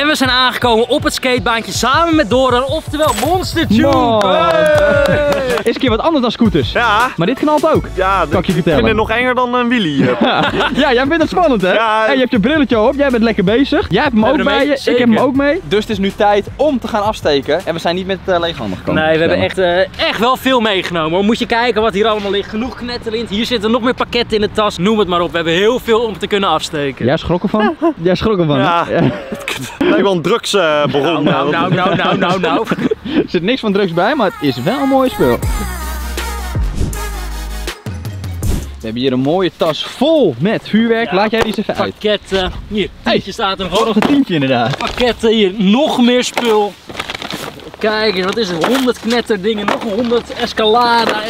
we zijn aangekomen op het skatebaantje samen met Doran, oftewel Monster Tube. Hey. Is een keer wat anders dan scooters. Ja. Maar dit knalt ook. Ja, kan ik je vertellen. Ik vind het nog enger dan een wheelie. Ja, jij vindt het spannend hè? Ja. Hey, je hebt je brilletje op, jij bent lekker bezig. Jij hebt hem ook bij je, ik heb hem ook mee. Dus het is nu tijd om te gaan afsteken. En we zijn niet met lege handen gekomen. Nee, we hebben echt wel veel meegenomen. Moet je kijken wat hier allemaal ligt. Genoeg knetterlint. Hier zitten nog meer pakketten in de tas. Noem het maar op. We hebben heel veel om te kunnen afsteken. Jij schrok ervan? Jij schrok ervan? Ja. Het lijkt wel een drugsbron. Nou. Er zit niks van drugs bij, maar het is wel een mooie spul. We hebben hier een mooie tas vol met vuurwerk. Ja. Laat jij die eens even uit. Pakketten. Hier, tientje staat er nog. Nog een tientje inderdaad. Pakketten, hier nog meer spul. Kijk eens, wat is het? 100 knetterdingen, nog 100 escalada.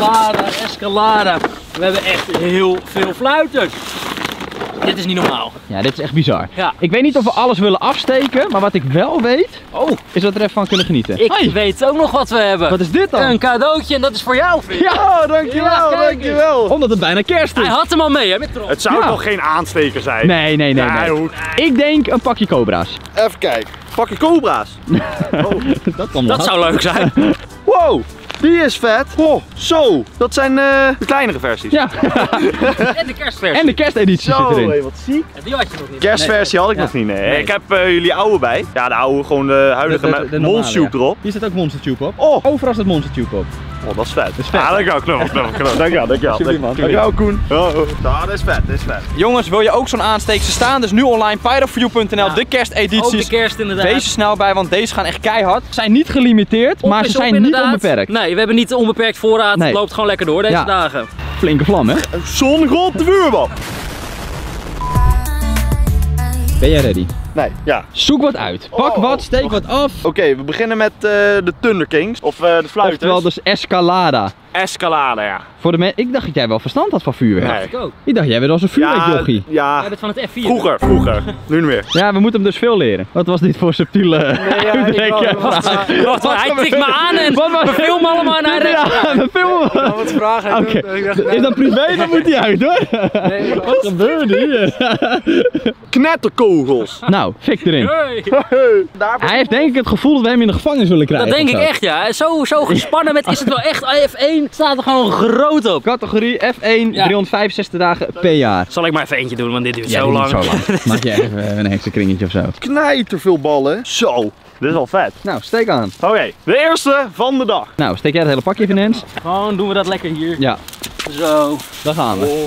We hebben echt heel veel fluiters. Dit is niet normaal. Ja, dit is echt bizar. Ja. Ik weet niet of we alles willen afsteken, maar wat ik wel weet, is dat we er even van kunnen genieten. Ik weet ook nog wat we hebben. Wat is dit dan? Een cadeautje en dat is voor jou, vriend. Ja, Oh, dankjewel, Ja, dankjewel. Omdat het bijna kerst is. Hij had hem al mee, hè, met trots. Het zou toch geen aansteker zijn? Nee. Ik denk een pakje cobra's. Even kijken. Pakje cobra's. Dat zou leuk zijn. Wow, die is vet. Oh, zo. Dat zijn de kleinere versies. Ja. En de kerstversie. En de kersteditie zit erin. Hé, wat ziek. En die had je nog niet. Kerstversie had ik nog niet, nee. Ik heb jullie oude bij. Ja, de oude, gewoon de huidige met Monster Tube erop. Hier staat ook Monster Tube op. Oh. Overal staat Monster Tube op. Oh, dat is vet. Dat is vet. Ah, dankjewel, knop. Dankjewel, Koen. Dat is vet, dat is vet. Jongens, wil je ook zo'n aansteek? Ze staan dus nu online, pyroforyou.nl, de kerstedities. Ook de kerst inderdaad. Wees er snel bij, want deze gaan echt keihard. Ze zijn niet gelimiteerd, maar ze zijn niet onbeperkt. Nee, we hebben niet onbeperkt voorraad. Nee. Het loopt gewoon lekker door deze dagen. Flinke vlam, hè? Zo'n grote vuurbal. Ben jij ready? Nee, ja. Zoek wat uit. Pak wat, steek wat af. Oké, we beginnen met de Thunder Kings. Of de fluiters. Oftewel dus Escalada. Escalade, ja. Voor de ik dacht dat jij wel verstand had van vuurwerk. Nee. Ik ook. Ik dacht jij bent als een vuurwerkjochie. Ja. Jij bent van het F4. Vroeger. Nu niet meer. Ja, we moeten hem dus veel leren. Wat was dit voor subtiele uitdrukking? Hij tikt me aan en we filmen allemaal en hij rent. Ja, we filmen. Wat vragen? Oké. Is dat privé? Dan moet hij uit hoor. Nee, wat gebeurt hier? Knetterkogels. Nou, fik erin. Hey. Hij heeft denk ik het gevoel dat we hem in de gevangenis willen krijgen. Dat denk of ik zo. echt, ja. Zo gespannen met is het wel echt F1 staat er gewoon groot op. Categorie F1, 365 dagen per jaar. Zal ik maar even eentje doen, want dit duurt Ja, zo dit lang. duurt zo lang. Maak jij even een heksenkringetje of zo. Knijterveel ballen. Zo. Dit is wel vet. Nou, steek aan. Oké, de eerste van de dag. Nou, steek jij het hele pakje even in. Gewoon doen we dat lekker hier. Ja, Zo. daar gaan we.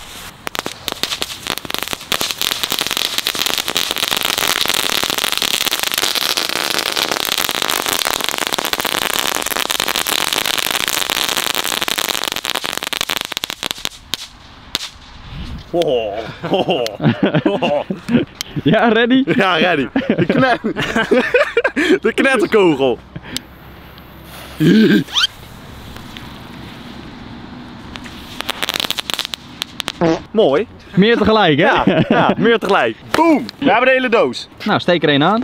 Ja, ready? Ja, ready. De knetterkogel. Mooi. Meer tegelijk, hè? Ja, meer tegelijk. Boom. We hebben de hele doos. Nou, steek er één aan.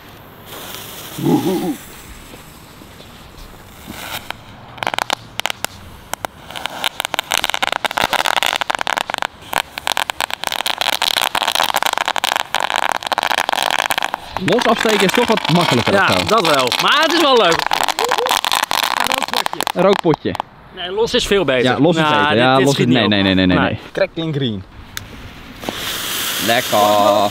Los afsteken is toch wat makkelijker Ja, of zo. dat wel. Maar het is wel leuk. Een rookpotje. Nee, los is veel beter. Ja, los is beter. Ja, dit los schiet is... niet Nee, op. nee. Crackling green. Lekker.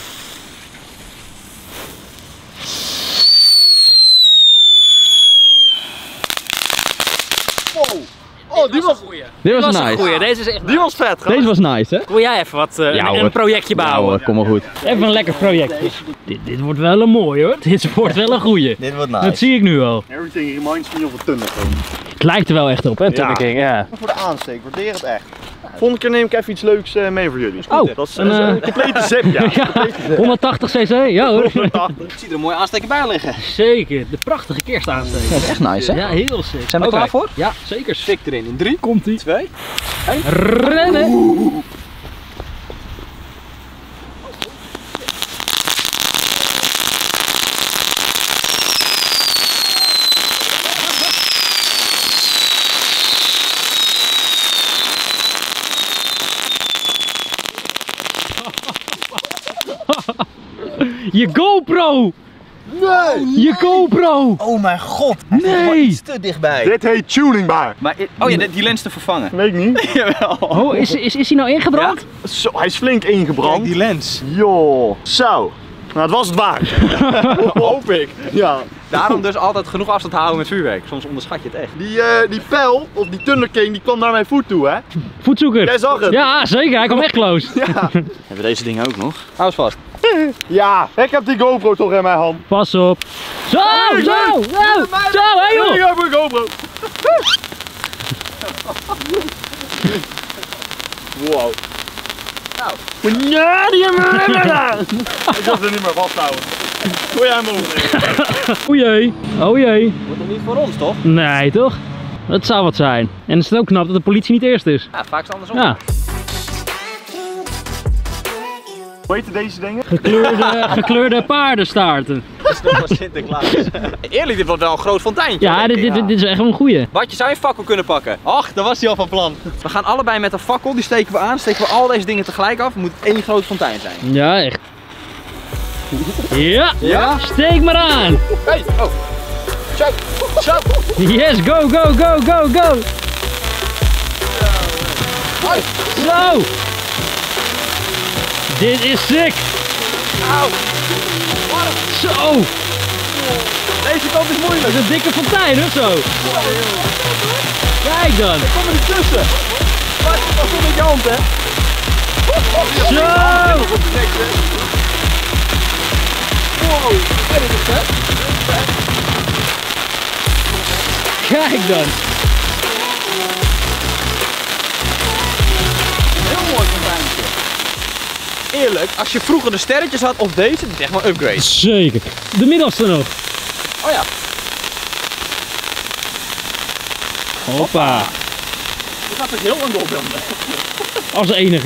Oh, die was... Dit was een nice. goeie. Deze is echt Die was vet. Deze was nice, hè? Wil jij even wat, Ja, een hoor. projectje Ja bouwen? hoor, kom maar goed. Even een lekker projectje. Dit wordt wel een mooi hoor. Dit wordt wel een goeie. Dit wordt Dat zie ik nu al. Everything reminds me of a Thunder King. Het lijkt er wel echt op, hè, Thunder King, ja. Voor de aansteek, waardeer het echt. Volgende keer neem ik even iets leuks mee voor jullie. Oh, dat is een, een complete zip, ja. Ja, 180 cc, ja hoor. Ik zie er een mooie aansteker bij liggen. Zeker, de prachtige kerstaansteker. Dat is echt nice, hè? Ja, heel sick. Zijn we Oké. klaar voor? Ja, zeker. Fik erin. In 3, Komt ie. 2. Rennen! Je GoPro! Nee! Je GoPro! Oh mijn god! Nee! Iets te dichtbij. Dit heet tuningbaar. Maar, oh ja, die lens te vervangen. Weet ik niet. Jawel. Oh, is hij nou ingebrand? Zo, hij is flink ingebrand. Kijk, die lens. Joh. Zo. Nou, het was het waard. Hoop ik. Ja. Daarom dus altijd genoeg afstand houden met vuurwerk. Soms onderschat je het echt. Die pijl, of die Thunder King, die kwam naar mijn voet toe, hè? Voetzoeker. Jij zag het. Ja, zeker. Hij kwam echt close. Ja. Hebben we deze dingen ook nog? Hou eens vast. Ja, ik heb die GoPro toch in mijn hand. Pas op. Zo, zo, hé joh. Ik heb een GoPro. Wow. Nou. Ja, die hebben we gedaan. Ik kan ze niet meer vasthouden. Gooi jij hem over. O jee. Oh jee. Wordt toch niet voor ons, toch? Nee, toch? Dat zou wat zijn. En het is ook knap dat de politie niet eerst is. Ja, vaak is het andersom. Ja. Hoe heet deze dingen? Gekleurde paardenstaarten. Dat is nog wel Sinterklaas. Eerlijk, dit wordt wel een groot fonteintje. Ja, dit is echt wel een goeie. Bart, je zou je fakkel kunnen pakken. Ach, daar was hij al van plan. We gaan allebei met een fakkel, die steken we aan. Steken we al deze dingen tegelijk af. Het moet één groot fontein zijn. Ja, echt. Ja, Ja? steek maar aan. Hey, oh. Zo, zo. Yes, go, go, go, go, go. Hoi. Zo. Dit is sick. Auw. Zo. Deze kant is moeilijk. Dat is een dikke fontein, hoor, zo. Kijk dan. Kom er niet tussen. Bart, pas op met je hand, hè. Zo. Wow, dit is vet. Kijk dan. Heel mooi fonteintje. Eerlijk, als je vroeger de sterretjes had of deze, dit is echt wel een upgrade. Zeker. De middelste nog. Oh ja. Hoppa. Die gaat dus heel lang doorbranden. Als enige.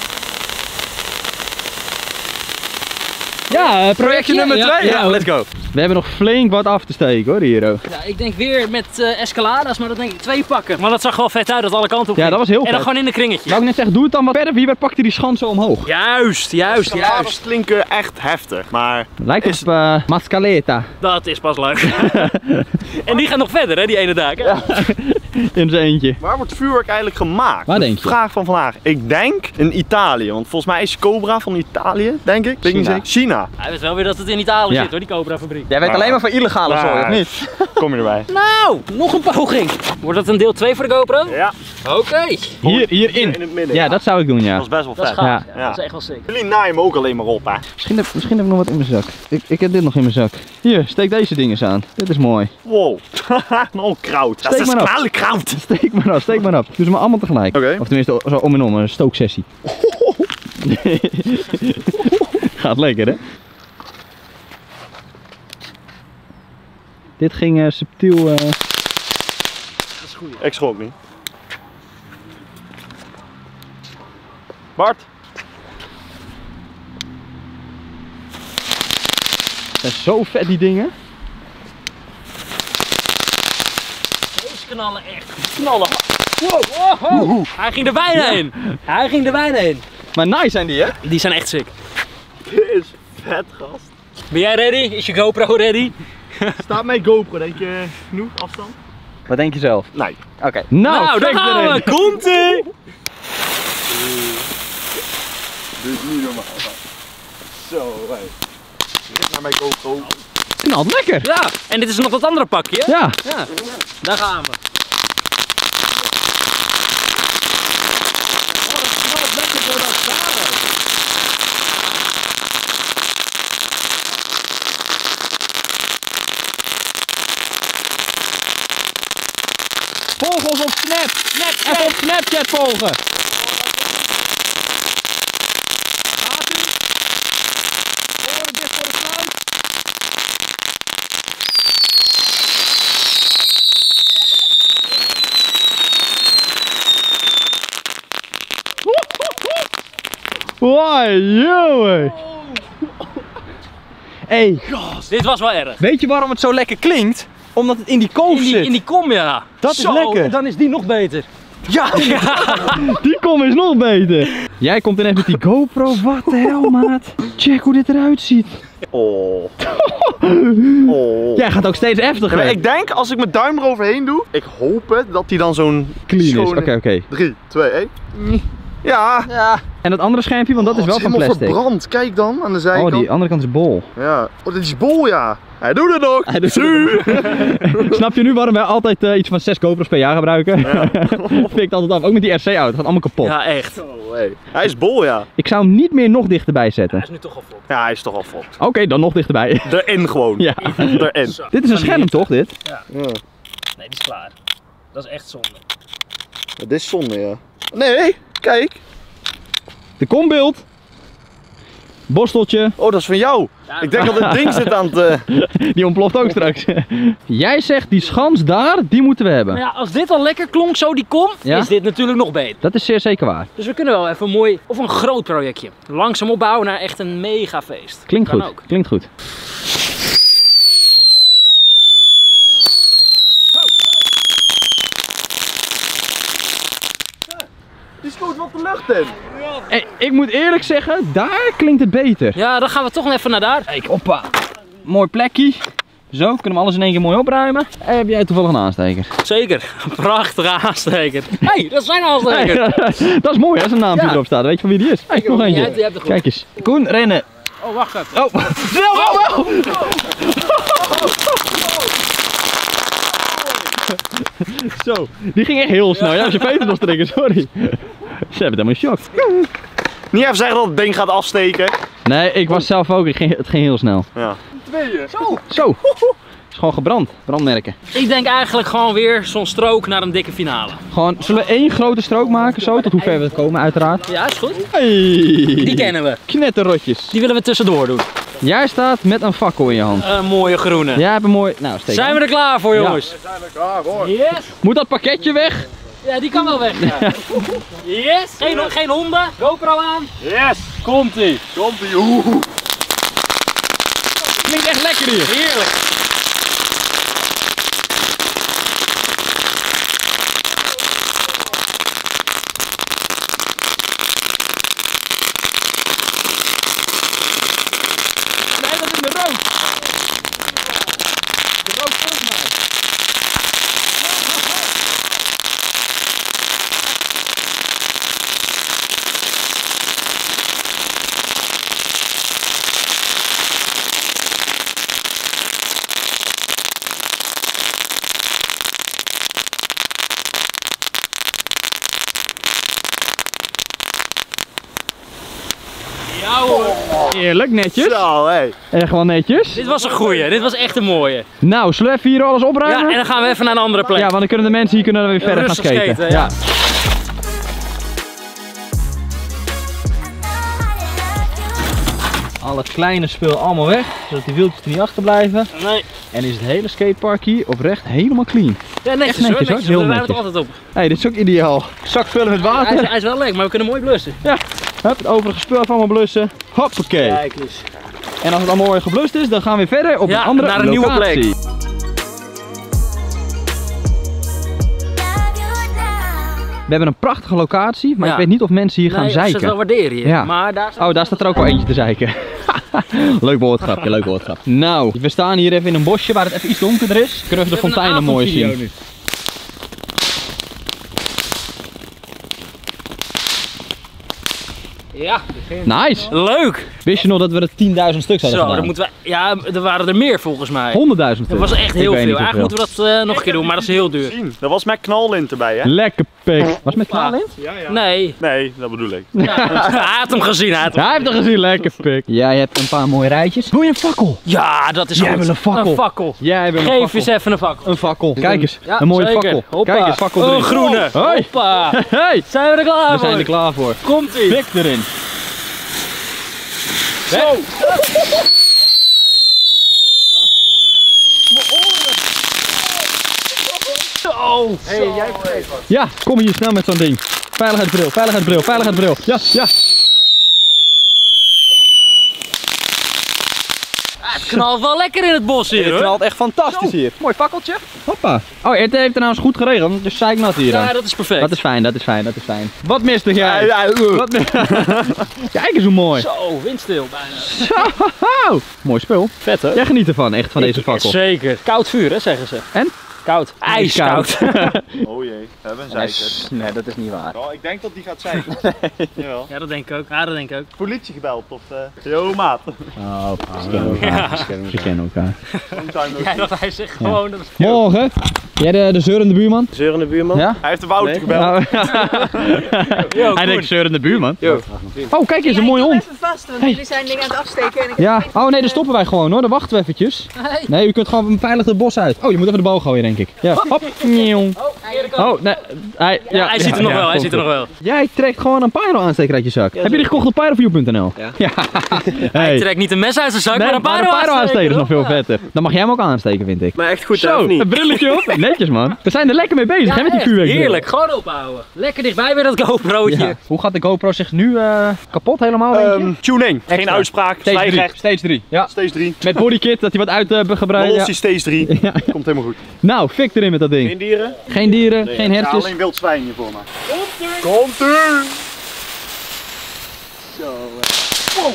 Ja, Projectje nummer 2. Ja, let's go. We hebben nog flink wat af te steken hoor, hier ook. Ja, ik denk weer met escalades, maar dat denk ik 2 pakken. Maar dat zag wel vet uit dat alle kanten op Ja, ging. dat was heel vet. En dan gewoon in een kringetje. Wou ik net zeggen, doe het dan wat verder. Wie pakt hij die schans zo omhoog? Juist. Escalades klinken echt heftig, maar... Lijkt op Mascaleta. Dat is pas leuk. En die gaat nog verder, hè, die ene dag. Ja. In zijn eentje. Waar wordt vuurwerk eigenlijk gemaakt? Waar denk je? Vraag van vandaag. Ik denk in Italië, want volgens mij is Cobra van Italië, denk ik. China. China. Hij weet wel weer dat het in Italië Ja. zit, hoor, die Cobra fabriek. Jij weet alleen maar van illegale zooi, of niet? Kom je erbij? Nou, nog een poging. Wordt dat een deel 2 voor de GoPro? Ja. Oké. Hierin. In het midden. Ja, dat zou ik doen, ja. Dat is best wel Dat is vet. gaaf. Ja. Ja, dat is echt wel sick. Jullie naaien me ook alleen maar op, hè. Misschien heb ik nog wat in mijn zak. Ik heb dit nog in mijn zak. Hier, steek deze dingen eens aan. Dit is mooi. Wow. Nog kraut. Dat Steek is maar op. knallig kraut. Steek maar op, steek maar op. Doe ze maar allemaal tegelijk. Oké. Of tenminste zo om en om, een stooksessie. Gaat lekker, hè? Dit ging subtiel. Dat is goed. Ik schrok niet. Bart. Zijn zo vet die dingen. Deze knallen echt. Knallen. Wow. Hij ging er bijna in. Hij ging er bijna in. Maar nice zijn die, hè? Die zijn echt sick. Dit is vet, gast. Ben jij ready? Is je GoPro ready? Staat mijn GoPro, denk je genoeg afstand? Wat denk je zelf? Nee. Oké. Nou, daar fix gaan erin. we. Komt-ie! Dit is niet normaal. Zo, hé. Dit naar mijn GoPro. Knalt lekker. Ja, en dit is nog dat andere pakje. Ja. Ja. Daar gaan we. Volg ons op Snap. Even op Snapchat volgen. Wow, jongen. Hey, Dit was wel erg. weet je waarom het zo lekker klinkt? Omdat het in die kolf zit. In die kom, ja. Dat is Zo, lekker. Dan is die nog beter. Ja! Die kom is nog beter. Jij komt ineens met die GoPro. Wat de hel, maat. Check hoe dit eruit ziet. Oh. Oh. Jij gaat ook steeds heftiger. Ja, ik denk als ik mijn duim eroverheen doe, ik hoop het dat die dan zo'n clean is. Oké. 3, 2, 1. Ja. En dat andere schermpje, want dat is wel van plastic. Verbrand. Kijk dan aan de zijkant. Oh, die andere kant is bol. Ja. Oh, dit is bol, ja. Hij doet het nog. Hij doet het. Snap je nu waarom wij altijd iets van 6 GoPro's per jaar gebruiken? Ja. Vind ik altijd af. Ook met die RC-auto. Het gaat allemaal kapot. Ja, echt. Oh, hey. Hij is bol, ja. Ik zou hem niet meer nog dichterbij zetten. Hij is nu toch al vol. Ja, hij is toch al vol. Oké, dan nog dichterbij. Erin gewoon. Ja. Erin. Dit is een scherm toch, dit? Ja. Nee, die is klaar. Dat is echt zonde. Dit is zonde, ja. Nee, kijk. De kombeeld. Borsteltje. Oh, dat is van jou. Ja, ik denk dat het ding zit aan het... Die ontploft ook straks. Jij zegt die schans daar, die moeten we hebben. Maar ja, als dit al lekker klonk, zo die kom, is dit natuurlijk nog beter. Dat is zeer zeker waar. Dus we kunnen wel even een mooi, of een groot projectje. Langzaam opbouwen naar echt een mega feest. Klinkt kan goed, ook. Klinkt goed. Die schoot wat de lucht in. Hey, ik moet eerlijk zeggen, daar klinkt het beter. Ja, dan gaan we toch even naar daar. Kijk, hoppa. Mooi plekje. Zo, kunnen we alles in één keer mooi opruimen. En heb jij toevallig een aansteker? Zeker, een prachtige aansteker. Hé, dat zijn aanstekers. Hey, dat is mooi als een naampje erop staat. Weet je van wie die is? Hey, nog eentje. Jij hebt de Kijk eens. Koen, rennen. Oh, wacht even. Oh, snel, wow. Zo, die ging echt heel snel. Ja, als je Peter nog strikken, sorry. Ze hebben helemaal shock. Niet even zeggen dat het ding gaat afsteken. Nee, ik was zelf ook. Het ging heel snel. Ja. Tweeën. Zo. Het is gewoon gebrand. Brandmerken. Ik denk eigenlijk gewoon weer zo'n strook naar een dikke finale. Gewoon, zullen we één grote strook maken zo? Tot hoe ver we komen uiteraard. Ja, is goed. Hey. Die kennen we. Knetterrotjes. Die willen we tussendoor doen. Jij staat met een fakkel in je hand. Een mooie groene. Jij hebt een mooi... Nou, steek Zijn we er klaar voor, jongens? We zijn er klaar voor. Yes. Moet dat pakketje weg? Ja, die kan wel weg. Ja. Yes. Geen honden. GoPro aan. Yes. Komt-ie. Komt-ie. Oeh. Klinkt echt lekker hier. Heerlijk. Nee, dat is de rook. De rook komt maar. Ja hoor. Eerlijk, netjes. Zo, hé. Echt wel netjes. Dit was een goeie. Dit was echt een mooie. Nou, zullen we even hier alles opruimen? Ja, en dan gaan we even naar een andere plek. Ja, want dan kunnen de mensen hier weer verder gaan Rustig skaten. ja. Al het kleine spul allemaal weg, zodat die wieltjes er niet achterblijven. Nee. En is het hele skatepark hier oprecht helemaal clean. Ja, netjes, Echt netjes, hoor. hoor. Heel Daar netjes. het altijd op. Hey, dit is ook ideaal. Zak vullen met water. Hij is wel leuk, maar we kunnen mooi blussen. Ja, hup, het overige spul even allemaal blussen. Hoppakee. Kijk eens. En als het allemaal mooi geblust is, dan gaan we weer verder op Ja, een andere naar een nieuwe locatie. plek. We hebben een prachtige locatie, maar Ja. ik weet niet of mensen hier gaan Nee, zeiken. ze het wel waarderen hier. Ja. Maar daar staat... Oh, daar staat er ook wel eentje te zeiken. Leuk woordgrapje, leuk woordgrapje. Nou, we staan hier even in een bosje waar het even iets donkerder is. Kunnen we de fonteinen mooi zien. Nu. Ja. Nice! Leuk. Wist je nog dat we er 10.000 stuks hadden Zo, gedaan? dan moeten we... Ja, er waren er meer volgens mij. 100.000 stuks. Dat was echt Ik heel weet veel. niet Eigenlijk hoeveel. moeten we dat nog een keer doen, maar dat is heel duur. Er was met knallint erbij, hè? Lekker pik. Was het met knallint? Ja, ja. Nee. Nee, dat bedoel ik. Ja. Hij had hem gezien. Ja, hij heeft het gezien. Lekker pik. Jij hebt een paar mooie rijtjes. Wil je een fakkel? Ja, dat is Jij goed. wil een fakkel. Een fakkel. Jij wil een Geef fakkel. eens even een fakkel. Een fakkel. Kijk eens. Ja, een mooie zeker. fakkel. Hoppa. Kijk eens, fakkel erin. Een groene. Hoi. Hoppa. Hey. Zijn we er klaar We voor? zijn er klaar voor. Komt-ie. Pik erin. Zo. Zo. Hey, jij vergeet wat. Ja, kom hier snel met zo'n ding. Veiligheidsbril, veiligheidsbril, veiligheidsbril. Ja, ja. knalt wel lekker in het bos hier, Het hoor. knalt echt fantastisch hier. Mooi fakkeltje. Hoppa. Oh, het heeft trouwens goed geregeld, want het is zeiknat hier. Ja, dat is perfect. Dat is fijn, dat is fijn, dat is fijn. Wat miste jij? Wat Kijk eens hoe mooi. Zo, windstil bijna. Zo. Mooi spul. Vet, hè? Jij geniet ervan, echt, van deze fakkel. Zeker. Koud vuur, hè, zeggen ze. En? Koud. IJskoud. Oh jee, we hebben een zeiker. Nee, dat is niet waar. Oh, ik denk dat die gaat zeiken. Jawel. Ja, dat denk ik ook. Ja, dat denk ik ook. Politie gebeld of... Yo maat. Oh, ze kennen elkaar. Ja, dat hij zegt gewoon... Dat... Morgen. Jij de zeurende buurman? Zeurende buurman? Ja? Hij heeft de Wouter gebeld. Yo, Hij denkt zeurende buurman. Yo. Oh, kijk eens, een mooie hond. Even vast, want jullie zijn dingen aan het afsteken. En ik Ja, oh nee, dan stoppen wij gewoon hoor, dan wachten we eventjes. Nee, u kunt gewoon veilig het bos uit. Oh, je moet even de boog gooien denk ik. Ja, hop. Nieuw. Oh, nee, hij Hij ziet er nog wel, hij komt ziet er nog wel. Jij trekt gewoon een pyro-aansteker uit je zak. Heb je die gekocht op pyroview.nl? Ja. Hij trekt niet een mes uit zijn zak, maar een pyro-aansteker is nog veel vetter. Dan mag jij hem ook aansteken, vind ik. Maar echt goed, Zo, of niet? een brilletje op. Netjes man. We zijn er lekker mee bezig hè, met die echt vuurwerk. heerlijk, gewoon ophouden. Lekker dichtbij weer dat GoPro'tje. Ja. Hoe gaat de GoPro zich nu kapot helemaal? denk je? Tuning. Geen Extra. uitspraak. Stage 3. Ja. Stage 3. Met bodykit, dat hij wat uitgebreid. Los die stage 3. Ja. Komt helemaal goed. Nou, fik erin met dat ding. Geen dieren? Geen dieren, geen Ja, hertjes. alleen wild zwijn hier voor me. Komt-ie! Zo. Wow.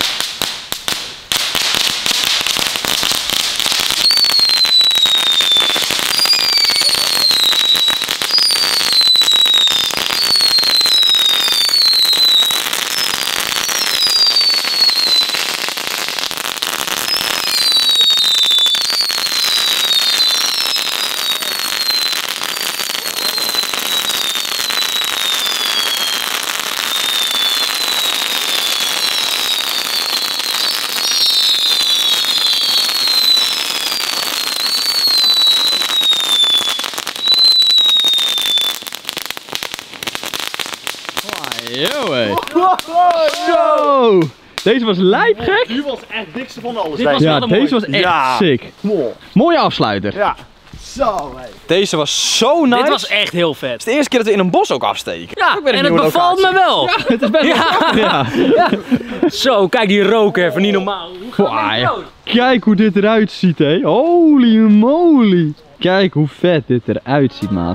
Yo, hé. Zo. Deze was lijpgek. Die was echt het dikste van alles. Dit was Ja, wel deze was echt Ja. sick. Mooie afsluiter. Ja. Zo, hé. Deze was zo nice. Dit was echt heel vet. Het is de eerste keer dat we in een bos ook afsteken. Ja, Ook weer een en het nieuwe bevalt locatie. me wel. Ja, het is best wel grappig, ja. Zo, kijk die rook even, niet normaal. Hoe gaat Wow, dit ja. dood? Kijk hoe dit eruit ziet, hé. Holy moly. Kijk hoe vet dit eruit ziet, maat.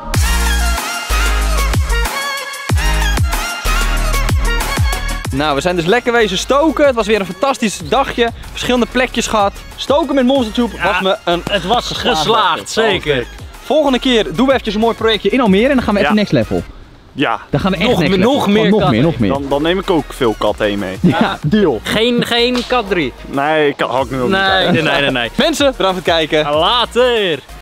Nou, we zijn dus lekker wezen stoken. Het was weer een fantastisch dagje. Verschillende plekjes gehad. Stoken met Monster Tube was me een Het was geslaagd, zeker. Volgende keer doen we eventjes een mooi projectje in Almere en dan gaan we even Ja. next level. Ja. Dan gaan we echt Nog next meer- level. nog Gewoon meer nog katten. meer, nog meer. Dan neem ik ook veel kat heen mee. Ja, deal. Geen kat 3. Nee, ik had ik nu ook niet. Nee. Mensen, bedankt voor het kijken. Later.